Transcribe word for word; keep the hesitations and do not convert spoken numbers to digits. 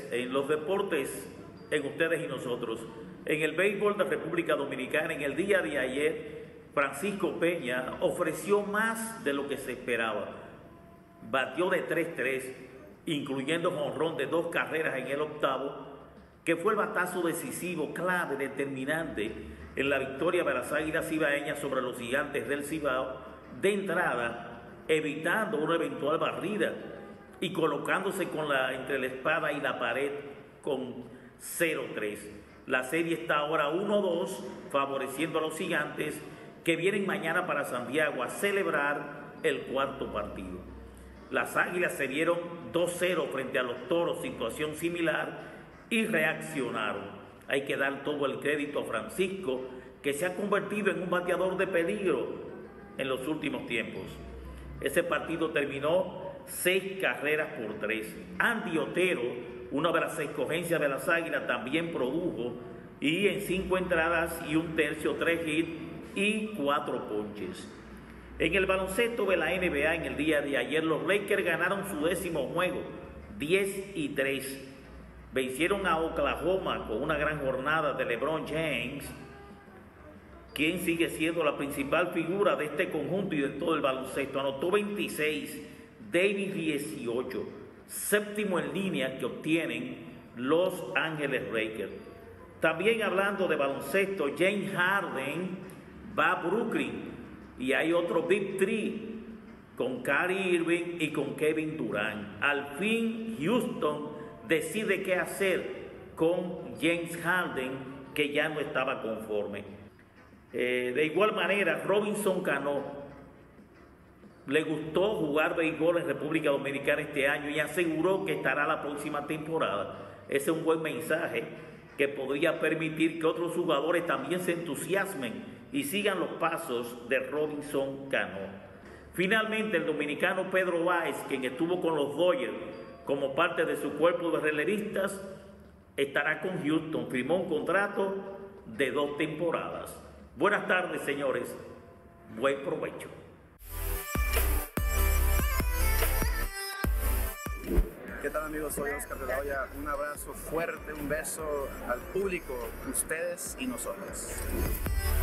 ustedes, en los deportes, en ustedes y nosotros. En el béisbol de República Dominicana, en el día de ayer, Francisco Peña ofreció más de lo que se esperaba. Batió de tres tres, incluyendo jonrón de dos carreras en el octavo, que fue el batazo decisivo, clave, determinante en la victoria de las Águilas Cibaeñas sobre los Gigantes del Cibao, de entrada, evitando una eventual barrida y colocándose con la, entre la espada y la pared con cero tres. La serie está ahora uno dos, favoreciendo a los Gigantes, que vienen mañana para Santiago a celebrar el cuarto partido. Las Águilas se dieron dos cero frente a los Toros, situación similar, y reaccionaron. Hay que dar todo el crédito a Francisco, que se ha convertido en un bateador de peligro en los últimos tiempos. Ese partido terminó seis carreras por tres. Andy Otero, una de las escogencias de las Águilas, también produjo, y en cinco entradas y un tercio, tres hits y cuatro ponches. En el baloncesto de la N B A, en el día de ayer, los Lakers ganaron su décimo juego, diez y tres. Vencieron a Oklahoma con una gran jornada de LeBron James, quien sigue siendo la principal figura de este conjunto y de todo el baloncesto. Anotó veintiséis, Davis dieciocho, séptimo en línea que obtienen Los Ángeles Lakers. También hablando de baloncesto, James Harden va a Brooklyn y hay otro Big Three con Kyrie Irving y con Kevin Durant. Al fin Houston decide qué hacer con James Harden, que ya no estaba conforme. Eh, de igual manera, Robinson Cano le gustó jugar béisbol en República Dominicana este año y aseguró que estará la próxima temporada. Ese es un buen mensaje que podría permitir que otros jugadores también se entusiasmen y sigan los pasos de Robinson Cano. Finalmente, el dominicano Pedro Báez, quien estuvo con los Dodgers como parte de su cuerpo de relevistas, estará con Houston. Firmó un contrato de dos temporadas. Buenas tardes, señores. Buen provecho. ¿Qué tal, amigos? Soy Oscar de la Hoya. Un abrazo fuerte, un beso al público, ustedes y nosotros.